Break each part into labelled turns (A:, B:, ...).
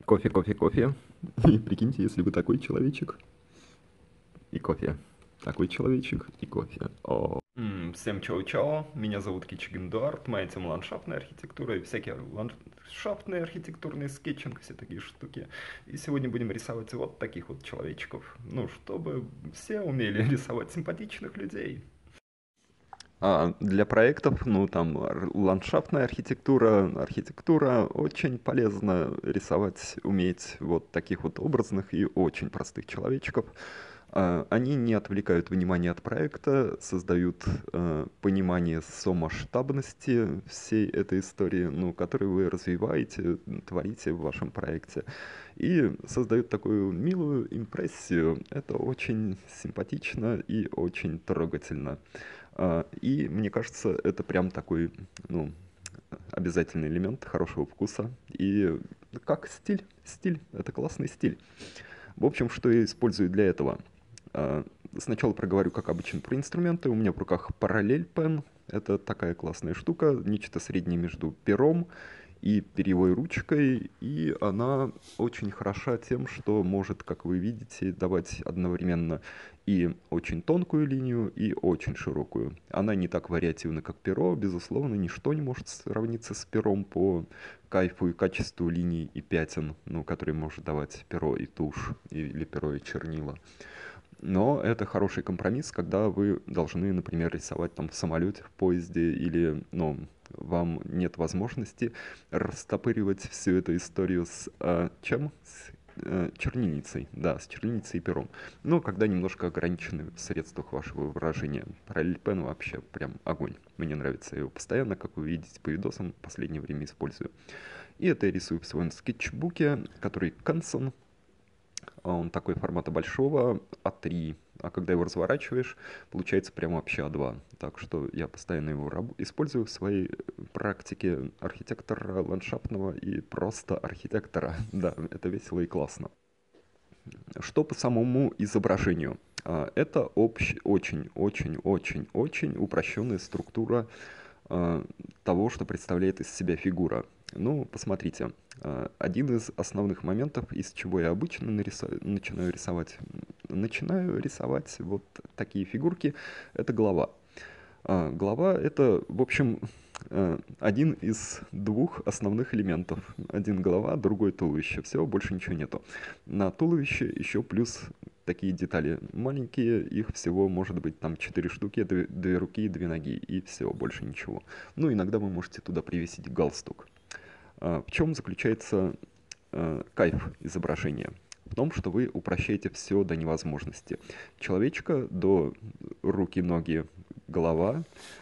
A: Кофе, кофе, кофе. И прикиньте, если вы такой человечек и кофе. Такой человечек и кофе. Всем чао-чао, меня зовут Кичиген Эдуард, моя тема ландшафтная архитектура и всякие ландшафтные архитектурные скетчинг, все такие штуки. И сегодня будем рисовать вот таких вот человечков. Ну, чтобы все умели рисовать симпатичных людей. Для проектов, ну, там, ландшафтная архитектура, очень полезно рисовать, уметь вот таких вот образных и очень простых человечков. Они не отвлекают внимание от проекта, создают понимание сомасштабности всей этой истории, ну, которую вы развиваете, творите в вашем проекте, и создают такую милую импрессию. Это очень симпатично и очень трогательно. И мне кажется, это прям такой, ну, обязательный элемент хорошего вкуса. И как стиль, это классный стиль. В общем, что я использую для этого? Сначала проговорю, как обычно, про инструменты. У меня в руках Parallel Pen. Это такая классная штука, нечто среднее между пером и перьевой ручкой, и она очень хороша тем, что может, как вы видите, давать одновременно и очень тонкую линию, и очень широкую. Она не так вариативна, как перо, безусловно, ничто не может сравниться с пером по кайфу и качеству линий и пятен, ну, которые может давать перо и тушь, или перо и чернила. Но это хороший компромисс, когда вы должны, например, рисовать там в самолете, в поезде, или, ну, вам нет возможности растопыривать всю эту историю с чем? С чернильницей, да, с чернильницей и пером. Но когда немножко ограничены в средствах вашего выражения. Параллель Пен вообще прям огонь. Мне нравится, я его постоянно, как вы видите по видосам, в последнее время использую. И это я рисую в своем скетчбуке, который Canson. Он такой формата большого А3, а когда его разворачиваешь, получается прямо вообще А2. Так что я постоянно его использую в своей практике архитектора ландшафтного и просто архитектора. Да, это весело и классно. Что по самому изображению? Это очень-очень-очень-очень упрощенная структура того, что представляет из себя фигура. Ну, посмотрите, один из основных моментов, из чего я обычно начинаю рисовать вот такие фигурки, это голова. Голова — это, в общем, один из двух основных элементов. Один голова, другой туловище. Все, больше ничего нету. На туловище еще плюс такие детали маленькие, их всего может быть там 4 штуки, две руки, 2 ноги, и все, больше ничего. Ну, иногда вы можете туда привесить галстук. В чем заключается кайф изображения? В том, что вы упрощаете все до невозможности. Человечка до руки, ноги, голова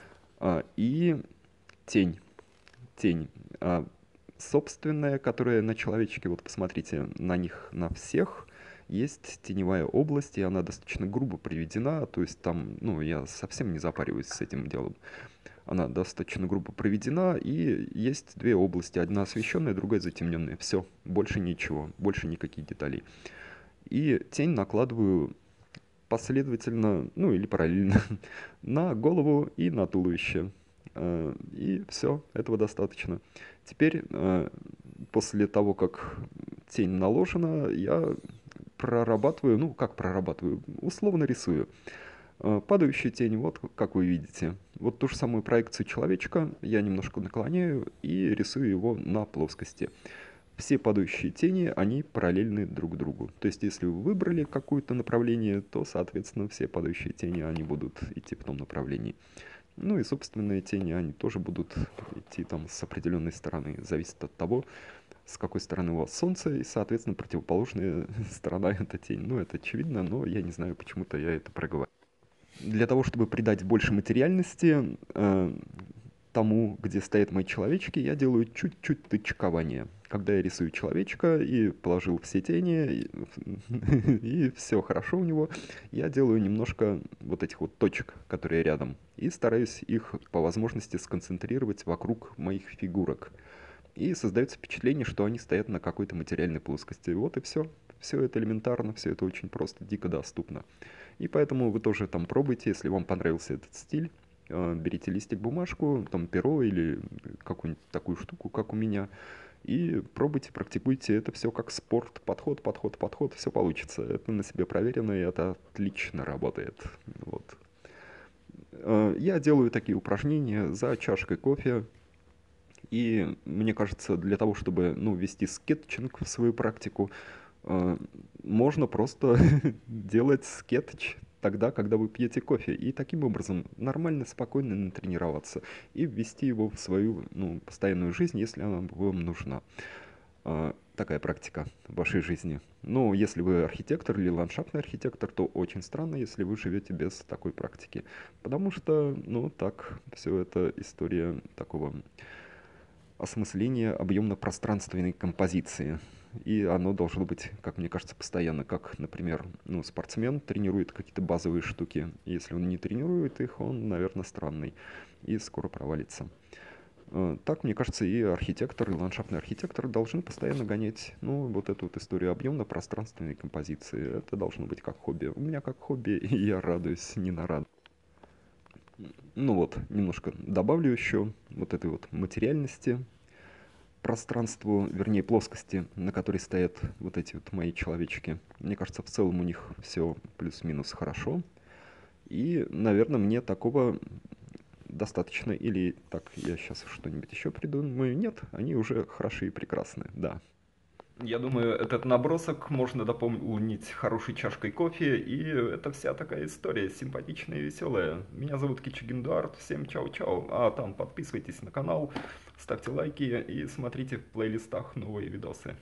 A: и тень. Тень. Собственная, которая на человечке, вот посмотрите, на них, на всех есть теневая область, и она достаточно грубо приведена, то есть там, ну, я совсем не запариваюсь с этим делом. Она достаточно грубо проведена, и есть две области, одна освещенная, другая затемненная. Все, больше ничего, больше никаких деталей. И тень накладываю последовательно, ну или параллельно, на голову и на туловище. И все, этого достаточно. Теперь, после того, как тень наложена, я прорабатываю, ну как прорабатываю, условно рисую. Падающую тень, вот как вы видите. Вот ту же самую проекцию человечка я немножко наклоняю и рисую его на плоскости. Все падающие тени, они параллельны друг другу. То есть, если вы выбрали какое-то направление, то, соответственно, все падающие тени, они будут идти в том направлении. Ну и собственные тени, они тоже будут идти там с определенной стороны. Зависит от того, с какой стороны у вас солнце, и, соответственно, противоположная сторона — это тень. Ну, это очевидно, но я не знаю, почему-то я это проговорил. Для того, чтобы придать больше материальности тому, где стоят мои человечки, я делаю чуть-чуть тычкования. Когда я рисую человечка и положил все тени, и все хорошо у него, я делаю немножко вот этих вот точек, которые рядом, и стараюсь их по возможности сконцентрировать вокруг моих фигурок. И создается впечатление, что они стоят на какой-то материальной плоскости. Вот и все. Все это элементарно, все это очень просто, дико доступно. И поэтому вы тоже там пробуйте, если вам понравился этот стиль, берите листик, бумажку, там перо или какую-нибудь такую штуку, как у меня, И пробуйте, практикуйте это все как спорт. Подход, подход, подход, все получится. Это на себе проверено, и это отлично работает. Вот. Я делаю такие упражнения за чашкой кофе. И мне кажется, для того, чтобы ввести скетчинг в свою практику, э, можно просто делать скетч тогда, когда вы пьете кофе. И таким образом нормально, спокойно натренироваться и ввести его в свою постоянную жизнь, если она вам нужна. Такая практика в вашей жизни. Но если вы архитектор или ландшафтный архитектор, то очень странно, если вы живете без такой практики. Потому что, так, все это история такого осмысления объемно-пространственной композиции. И оно должно быть, как мне кажется, постоянно. Как, например, спортсмен тренирует какие-то базовые штуки. И если он не тренирует их, он, наверное, странный и скоро провалится. Так, мне кажется, и архитектор, и ландшафтный архитектор должны постоянно гонять, вот эту вот историю объемно-пространственной композиции. Это должно быть как хобби. У меня как хобби, и я радуюсь не на радость. Немножко добавлю еще вот этой вот материальности, пространству, вернее плоскости, на которой стоят вот эти вот мои человечки. Мне кажется, в целом у них все плюс-минус хорошо. И, наверное, мне такого достаточно. Или так, я сейчас что-нибудь еще придумаю. Нет, они уже хороши и прекрасны, да. Я думаю, этот набросок можно дополнить хорошей чашкой кофе, и это вся такая история симпатичная и веселая. Меня зовут Кичи Гендуард, всем чао-чао. А там подписывайтесь на канал, ставьте лайки и смотрите в плейлистах новые видосы.